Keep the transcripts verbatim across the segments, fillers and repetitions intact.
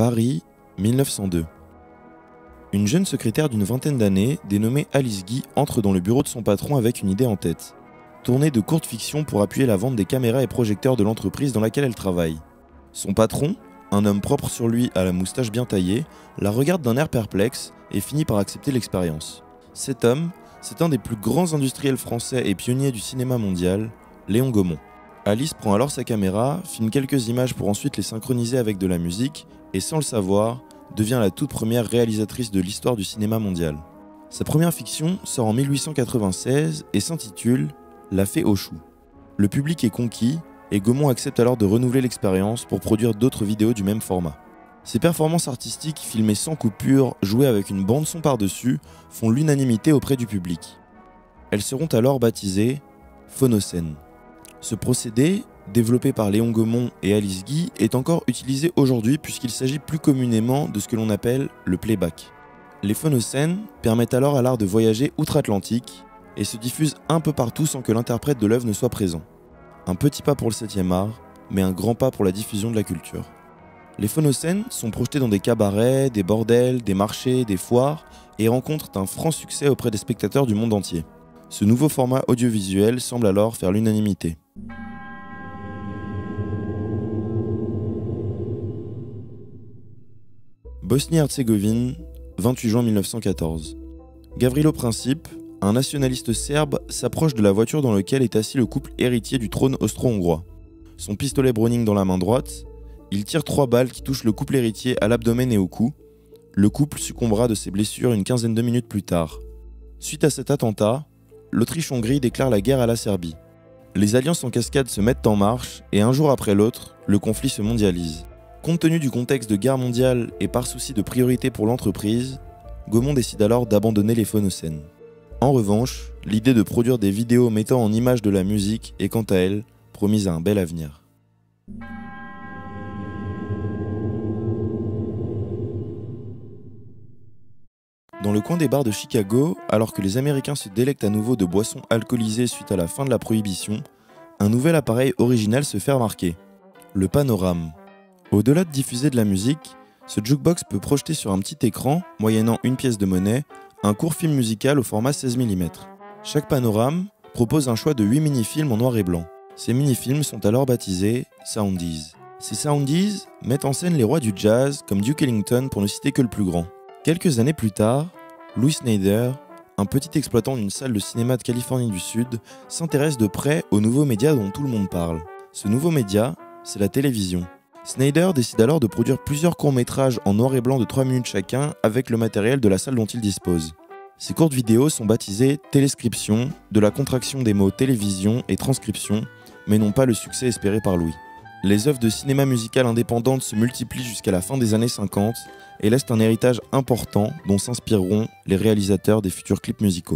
Paris, mille neuf cent deux. Une jeune secrétaire d'une vingtaine d'années, dénommée Alice Guy, entre dans le bureau de son patron avec une idée en tête. Tourner de courtes fictions pour appuyer la vente des caméras et projecteurs de l'entreprise dans laquelle elle travaille. Son patron, un homme propre sur lui à la moustache bien taillée, la regarde d'un air perplexe et finit par accepter l'expérience. Cet homme, c'est un des plus grands industriels français et pionniers du cinéma mondial, Léon Gaumont. Alice prend alors sa caméra, filme quelques images pour ensuite les synchroniser avec de la musique et sans le savoir, devient la toute première réalisatrice de l'histoire du cinéma mondial. Sa première fiction sort en mille huit cent quatre-vingt-seize et s'intitule La Fée aux choux. Le public est conquis et Gaumont accepte alors de renouveler l'expérience pour produire d'autres vidéos du même format. Ses performances artistiques, filmées sans coupure, jouées avec une bande-son par-dessus, font l'unanimité auprès du public. Elles seront alors baptisées phonocènes. Ce procédé, développé par Léon Gaumont et Alice Guy, est encore utilisé aujourd'hui puisqu'il s'agit plus communément de ce que l'on appelle le playback. Les phonocènes permettent alors à l'art de voyager outre-Atlantique et se diffusent un peu partout sans que l'interprète de l'œuvre ne soit présent. Un petit pas pour le septième art, mais un grand pas pour la diffusion de la culture. Les phonocènes sont projetés dans des cabarets, des bordels, des marchés, des foires et rencontrent un franc succès auprès des spectateurs du monde entier. Ce nouveau format audiovisuel semble alors faire l'unanimité. Bosnie-Herzégovine, vingt-huit juin mille neuf cent quatorze. Gavrilo Princip, un nationaliste serbe, s'approche de la voiture dans laquelle est assis le couple héritier du trône austro-hongrois. Son pistolet Browning dans la main droite, il tire trois balles qui touchent le couple héritier à l'abdomen et au cou. Le couple succombera de ses blessures une quinzaine de minutes plus tard. Suite à cet attentat, l'Autriche-Hongrie déclare la guerre à la Serbie. Les alliances en cascade se mettent en marche et un jour après l'autre, le conflit se mondialise. Compte tenu du contexte de guerre mondiale et par souci de priorité pour l'entreprise, Gaumont décide alors d'abandonner les phonocènes. En revanche, l'idée de produire des vidéos mettant en image de la musique est quant à elle promise à un bel avenir. Dans le coin des bars de Chicago, alors que les Américains se délectent à nouveau de boissons alcoolisées suite à la fin de la prohibition, un nouvel appareil original se fait remarquer, le panorame. Au-delà de diffuser de la musique, ce jukebox peut projeter sur un petit écran, moyennant une pièce de monnaie, un court film musical au format seize millimètres. Chaque panorame propose un choix de huit mini-films en noir et blanc. Ces mini-films sont alors baptisés Soundies. Ces Soundies mettent en scène les rois du jazz comme Duke Ellington pour ne citer que le plus grand. Quelques années plus tard, Louis Snyder, un petit exploitant d'une salle de cinéma de Californie du Sud, s'intéresse de près au nouveau média dont tout le monde parle. Ce nouveau média, c'est la télévision. Snyder décide alors de produire plusieurs courts-métrages en noir et blanc de trois minutes chacun avec le matériel de la salle dont il dispose. Ces courtes vidéos sont baptisées téléscription, de la contraction des mots télévision et transcription, mais n'ont pas le succès espéré par Louis. Les œuvres de cinéma musical indépendantes se multiplient jusqu'à la fin des années cinquante et laissent un héritage important dont s'inspireront les réalisateurs des futurs clips musicaux.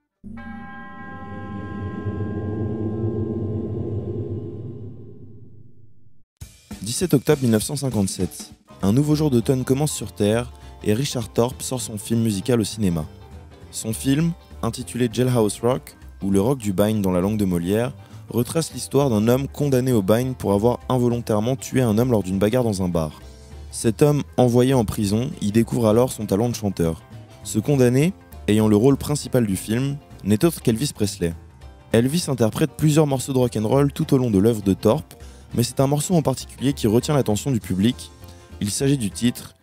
dix-sept octobre mille neuf cent cinquante-sept. Un nouveau jour d'automne commence sur Terre et Richard Thorpe sort son film musical au cinéma. Son film, intitulé Jailhouse Rock, ou le rock du bagne dans la langue de Molière, retrace l'histoire d'un homme condamné au bagne pour avoir involontairement tué un homme lors d'une bagarre dans un bar. Cet homme, envoyé en prison, y découvre alors son talent de chanteur. Ce condamné, ayant le rôle principal du film, n'est autre qu'Elvis Presley. Elvis interprète plusieurs morceaux de rock'n'roll tout au long de l'œuvre de Thorpe, mais c'est un morceau en particulier qui retient l'attention du public. Il s'agit du titre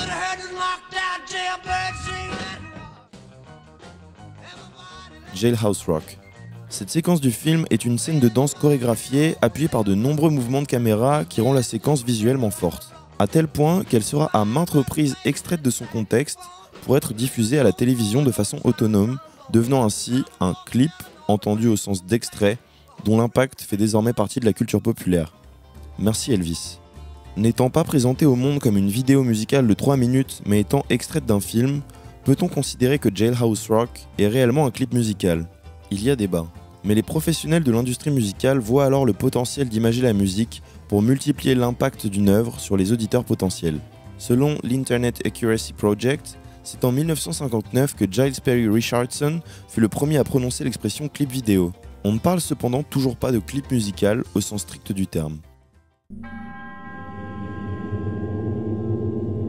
Jailhouse Rock. Cette séquence du film est une scène de danse chorégraphiée appuyée par de nombreux mouvements de caméra qui rend la séquence visuellement forte, à tel point qu'elle sera à maintes reprises extraite de son contexte pour être diffusée à la télévision de façon autonome, devenant ainsi un clip, entendu au sens d'extrait, dont l'impact fait désormais partie de la culture populaire. Merci Elvis. N'étant pas présenté au monde comme une vidéo musicale de trois minutes mais étant extraite d'un film, peut-on considérer que Jailhouse Rock est réellement un clip musical ? Il y a débat. Mais les professionnels de l'industrie musicale voient alors le potentiel d'imager la musique pour multiplier l'impact d'une œuvre sur les auditeurs potentiels. Selon l'Internet Accuracy Project, c'est en mille neuf cent cinquante-neuf que Giles Perry Richardson fut le premier à prononcer l'expression clip vidéo. On ne parle cependant toujours pas de clip musical au sens strict du terme.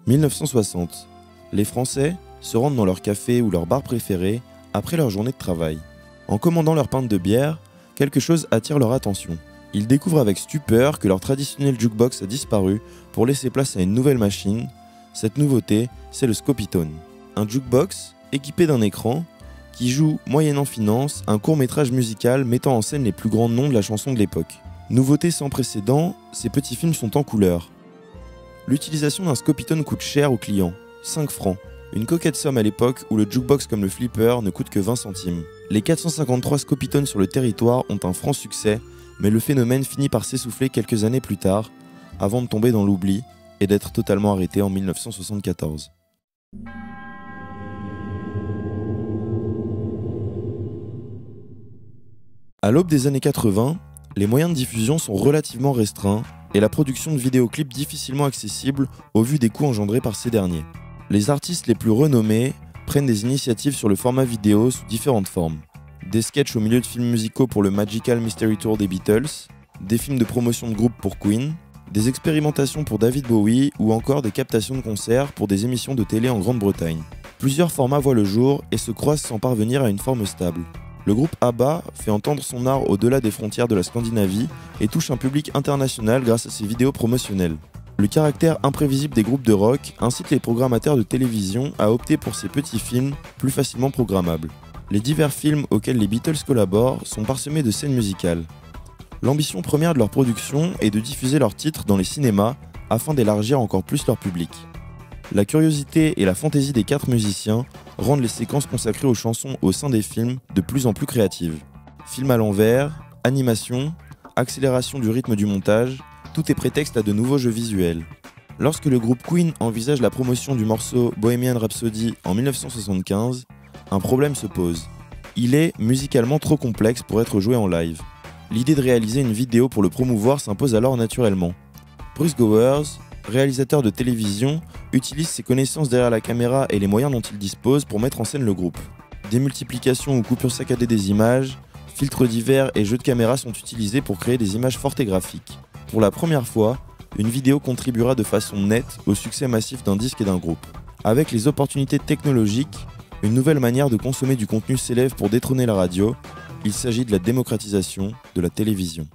mille neuf cent soixante. Les Français se rendent dans leur café ou leur bar préféré après leur journée de travail. En commandant leur pinte de bière, quelque chose attire leur attention. Ils découvrent avec stupeur que leur traditionnel jukebox a disparu pour laisser place à une nouvelle machine. Cette nouveauté, c'est le Scopitone. Un jukebox équipé d'un écran qui joue, moyennant finance, un court-métrage musical mettant en scène les plus grands noms de la chanson de l'époque. Nouveauté sans précédent, ces petits films sont en couleur. L'utilisation d'un Scopitone coûte cher aux clients, cinq francs. Une coquette somme à l'époque où le jukebox comme le flipper ne coûte que vingt centimes. Les quatre cent cinquante-trois Scopitones sur le territoire ont un franc succès, mais le phénomène finit par s'essouffler quelques années plus tard, avant de tomber dans l'oubli et d'être totalement arrêté en mille neuf cent soixante-quatorze. À l'aube des années quatre-vingts, les moyens de diffusion sont relativement restreints et la production de vidéoclips difficilement accessible au vu des coûts engendrés par ces derniers. Les artistes les plus renommés prennent des initiatives sur le format vidéo sous différentes formes. Des sketchs au milieu de films musicaux pour le Magical Mystery Tour des Beatles, des films de promotion de groupe pour Queen, des expérimentations pour David Bowie ou encore des captations de concerts pour des émissions de télé en Grande-Bretagne. Plusieurs formats voient le jour et se croisent sans parvenir à une forme stable. Le groupe ABBA fait entendre son art au-delà des frontières de la Scandinavie et touche un public international grâce à ses vidéos promotionnelles. Le caractère imprévisible des groupes de rock incite les programmateurs de télévision à opter pour ces petits films plus facilement programmables. Les divers films auxquels les Beatles collaborent sont parsemés de scènes musicales. L'ambition première de leur production est de diffuser leurs titres dans les cinémas afin d'élargir encore plus leur public. La curiosité et la fantaisie des quatre musiciens rendent les séquences consacrées aux chansons au sein des films de plus en plus créatives. Films à l'envers, animation, accélération du rythme du montage, tout est prétexte à de nouveaux jeux visuels. Lorsque le groupe Queen envisage la promotion du morceau Bohemian Rhapsody en mille neuf cent soixante-quinze, un problème se pose. Il est musicalement trop complexe pour être joué en live. L'idée de réaliser une vidéo pour le promouvoir s'impose alors naturellement. Bruce Gowers, réalisateur de télévision, utilise ses connaissances derrière la caméra et les moyens dont il dispose pour mettre en scène le groupe. Démultiplication ou coupure saccadée des images, filtres divers et jeux de caméra sont utilisés pour créer des images fortes et graphiques. Pour la première fois, une vidéo contribuera de façon nette au succès massif d'un disque et d'un groupe. Avec les opportunités technologiques, une nouvelle manière de consommer du contenu s'élève pour détrôner la radio. Il s'agit de la démocratisation de la télévision.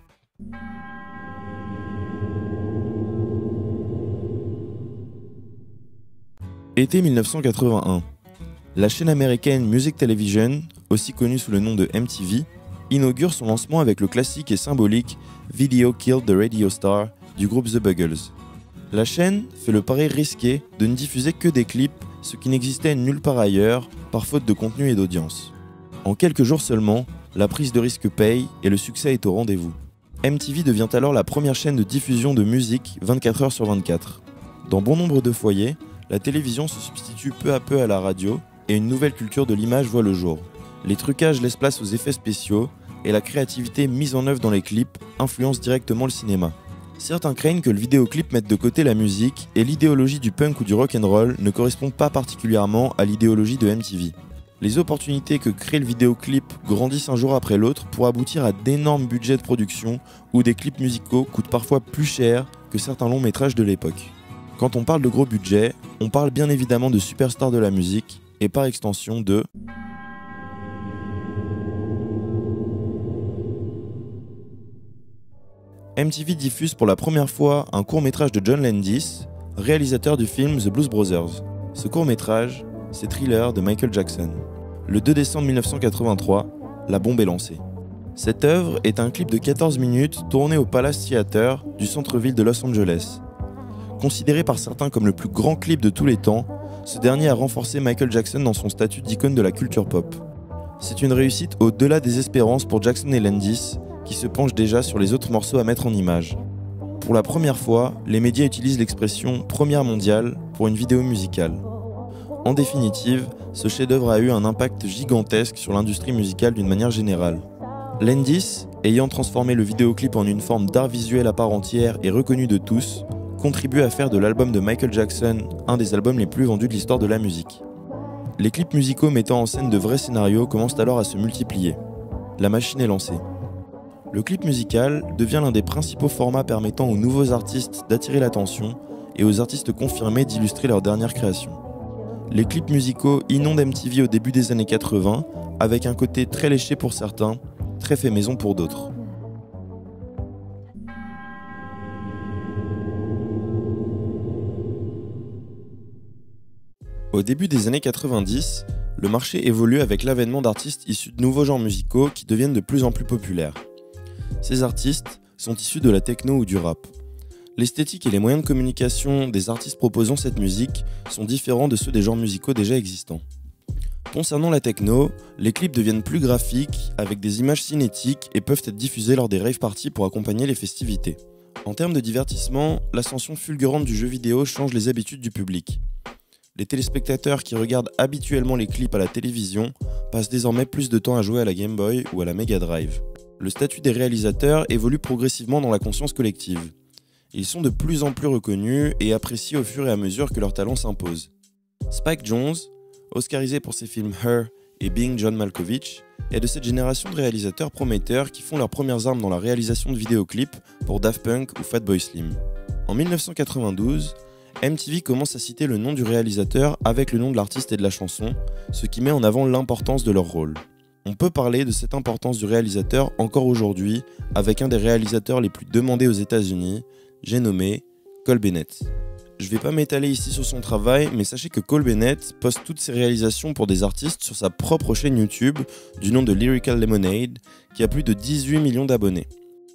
Été mille neuf cent quatre-vingt-un. La chaîne américaine Music Television, aussi connue sous le nom de M T V, inaugure son lancement avec le classique et symbolique Video Killed the Radio Star du groupe The Buggles. La chaîne fait le pari risqué de ne diffuser que des clips, ce qui n'existait nulle part ailleurs, par faute de contenu et d'audience. En quelques jours seulement, la prise de risque paye et le succès est au rendez-vous. M T V devient alors la première chaîne de diffusion de musique vingt-quatre heures sur vingt-quatre. Dans bon nombre de foyers, la télévision se substitue peu à peu à la radio et une nouvelle culture de l'image voit le jour. Les trucages laissent place aux effets spéciaux et la créativité mise en œuvre dans les clips influence directement le cinéma. Certains craignent que le vidéoclip mette de côté la musique et l'idéologie du punk ou du rock'n'roll ne correspond pas particulièrement à l'idéologie de M T V. Les opportunités que crée le vidéoclip grandissent un jour après l'autre pour aboutir à d'énormes budgets de production où des clips musicaux coûtent parfois plus cher que certains longs métrages de l'époque. Quand on parle de gros budget, on parle bien évidemment de superstars de la musique et par extension de... M T V diffuse pour la première fois un court-métrage de John Landis, réalisateur du film The Blues Brothers. Ce court-métrage, c'est Thriller de Michael Jackson. Le deux décembre mille neuf cent quatre-vingt-trois, la bombe est lancée. Cette œuvre est un clip de quatorze minutes tourné au Palace Theater du centre-ville de Los Angeles. Considéré par certains comme le plus grand clip de tous les temps, ce dernier a renforcé Michael Jackson dans son statut d'icône de la culture pop. C'est une réussite au-delà des espérances pour Jackson et Landis, qui se penchent déjà sur les autres morceaux à mettre en image. Pour la première fois, les médias utilisent l'expression « première mondiale » pour une vidéo musicale. En définitive, ce chef-d'œuvre a eu un impact gigantesque sur l'industrie musicale d'une manière générale. Landis, ayant transformé le vidéoclip en une forme d'art visuel à part entière et reconnu de tous, contribue à faire de l'album de Michael Jackson un des albums les plus vendus de l'histoire de la musique. Les clips musicaux mettant en scène de vrais scénarios commencent alors à se multiplier. La machine est lancée. Le clip musical devient l'un des principaux formats permettant aux nouveaux artistes d'attirer l'attention et aux artistes confirmés d'illustrer leurs dernières créations. Les clips musicaux inondent M T V au début des années quatre-vingts, avec un côté très léché pour certains, très fait maison pour d'autres. Au début des années quatre-vingt-dix, le marché évolue avec l'avènement d'artistes issus de nouveaux genres musicaux qui deviennent de plus en plus populaires. Ces artistes sont issus de la techno ou du rap. L'esthétique et les moyens de communication des artistes proposant cette musique sont différents de ceux des genres musicaux déjà existants. Concernant la techno, les clips deviennent plus graphiques, avec des images cinétiques et peuvent être diffusés lors des rave parties pour accompagner les festivités. En termes de divertissement, l'ascension fulgurante du jeu vidéo change les habitudes du public. Les téléspectateurs qui regardent habituellement les clips à la télévision passent désormais plus de temps à jouer à la Game Boy ou à la Mega Drive. Le statut des réalisateurs évolue progressivement dans la conscience collective. Ils sont de plus en plus reconnus et appréciés au fur et à mesure que leur talent s'impose. Spike Jonze, oscarisé pour ses films Her et Being John Malkovich, est de cette génération de réalisateurs prometteurs qui font leurs premières armes dans la réalisation de vidéoclips pour Daft Punk ou Fatboy Slim. En mille neuf cent quatre-vingt-douze, M T V commence à citer le nom du réalisateur avec le nom de l'artiste et de la chanson, ce qui met en avant l'importance de leur rôle. On peut parler de cette importance du réalisateur encore aujourd'hui avec un des réalisateurs les plus demandés aux États-Unis, j'ai nommé Cole Bennett. Je vais pas m'étaler ici sur son travail, mais sachez que Cole Bennett poste toutes ses réalisations pour des artistes sur sa propre chaîne YouTube du nom de Lyrical Lemonade, qui a plus de dix-huit millions d'abonnés.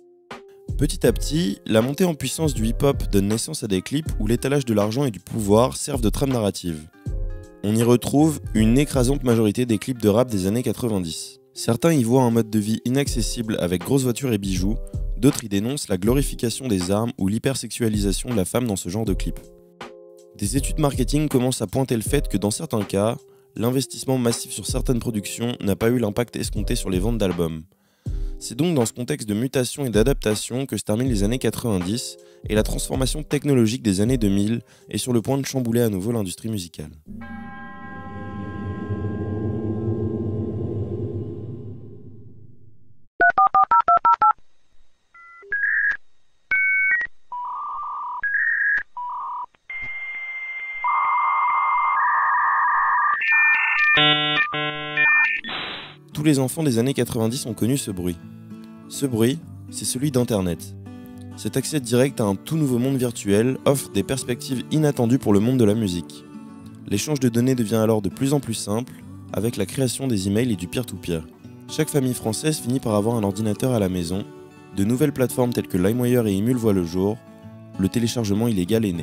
Petit à petit, la montée en puissance du hip-hop donne naissance à des clips où l'étalage de l'argent et du pouvoir servent de trame narrative. On y retrouve une écrasante majorité des clips de rap des années quatre-vingt-dix. Certains y voient un mode de vie inaccessible avec grosses voitures et bijoux, d'autres y dénoncent la glorification des armes ou l'hypersexualisation de la femme dans ce genre de clips. Des études marketing commencent à pointer le fait que dans certains cas, l'investissement massif sur certaines productions n'a pas eu l'impact escompté sur les ventes d'albums. C'est donc dans ce contexte de mutation et d'adaptation que se terminent les années quatre-vingt-dix et la transformation technologique des années deux mille est sur le point de chambouler à nouveau l'industrie musicale. Tous les enfants des années quatre-vingt-dix ont connu ce bruit. Ce bruit, c'est celui d'Internet. Cet accès direct à un tout nouveau monde virtuel offre des perspectives inattendues pour le monde de la musique. L'échange de données devient alors de plus en plus simple, avec la création des emails et du peer-to-peer. Chaque famille française finit par avoir un ordinateur à la maison, de nouvelles plateformes telles que LimeWire et Emule voient le jour, le téléchargement illégal est né.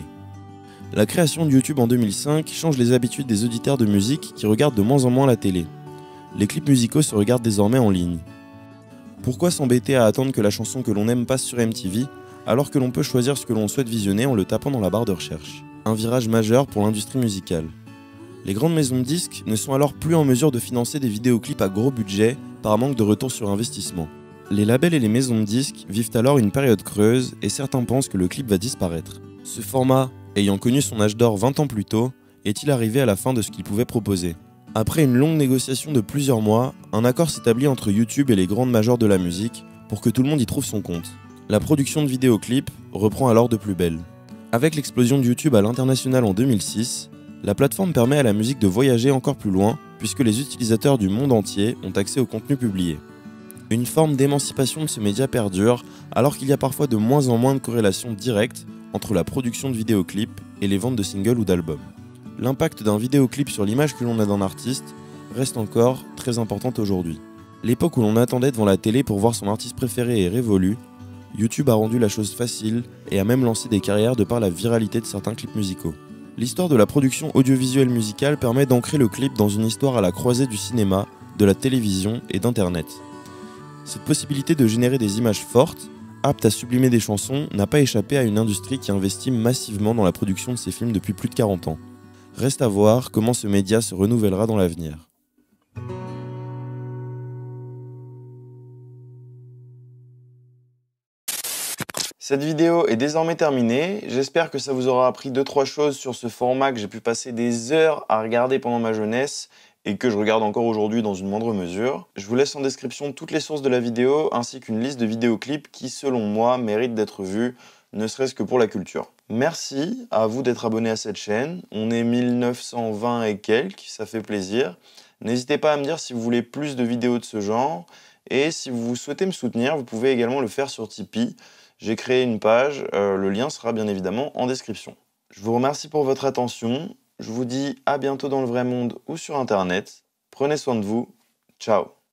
La création de YouTube en deux mille cinq change les habitudes des auditeurs de musique qui regardent de moins en moins la télé. Les clips musicaux se regardent désormais en ligne. Pourquoi s'embêter à attendre que la chanson que l'on aime passe sur M T V, alors que l'on peut choisir ce que l'on souhaite visionner en le tapant dans la barre de recherche? Un virage majeur pour l'industrie musicale. Les grandes maisons de disques ne sont alors plus en mesure de financer des vidéoclips à gros budget par manque de retour sur investissement. Les labels et les maisons de disques vivent alors une période creuse et certains pensent que le clip va disparaître. Ce format, ayant connu son âge d'or vingt ans plus tôt, est-il arrivé à la fin de ce qu'il pouvait proposer? Après une longue négociation de plusieurs mois, un accord s'établit entre YouTube et les grandes majors de la musique pour que tout le monde y trouve son compte. La production de vidéoclips reprend alors de plus belle. Avec l'explosion de YouTube à l'international en deux mille six, la plateforme permet à la musique de voyager encore plus loin puisque les utilisateurs du monde entier ont accès au contenu publié. Une forme d'émancipation de ce média perdure alors qu'il y a parfois de moins en moins de corrélation directe entre la production de vidéoclips et les ventes de singles ou d'albums. L'impact d'un vidéoclip sur l'image que l'on a d'un artiste reste encore très importante aujourd'hui. L'époque où l'on attendait devant la télé pour voir son artiste préféré est révolue. YouTube a rendu la chose facile et a même lancé des carrières de par la viralité de certains clips musicaux. L'histoire de la production audiovisuelle musicale permet d'ancrer le clip dans une histoire à la croisée du cinéma, de la télévision et d'Internet. Cette possibilité de générer des images fortes, aptes à sublimer des chansons, n'a pas échappé à une industrie qui investit massivement dans la production de ses films depuis plus de quarante ans. Reste à voir comment ce média se renouvellera dans l'avenir. Cette vidéo est désormais terminée, j'espère que ça vous aura appris deux trois choses sur ce format que j'ai pu passer des heures à regarder pendant ma jeunesse et que je regarde encore aujourd'hui dans une moindre mesure. Je vous laisse en description toutes les sources de la vidéo ainsi qu'une liste de vidéoclips qui selon moi méritent d'être vus ne serait-ce que pour la culture. Merci à vous d'être abonné à cette chaîne. On est mille neuf cent vingt et quelques, ça fait plaisir. N'hésitez pas à me dire si vous voulez plus de vidéos de ce genre. Et si vous souhaitez me soutenir, vous pouvez également le faire sur Tipeee. J'ai créé une page, euh, le lien sera bien évidemment en description. Je vous remercie pour votre attention. Je vous dis à bientôt dans le vrai monde ou sur internet. Prenez soin de vous. Ciao.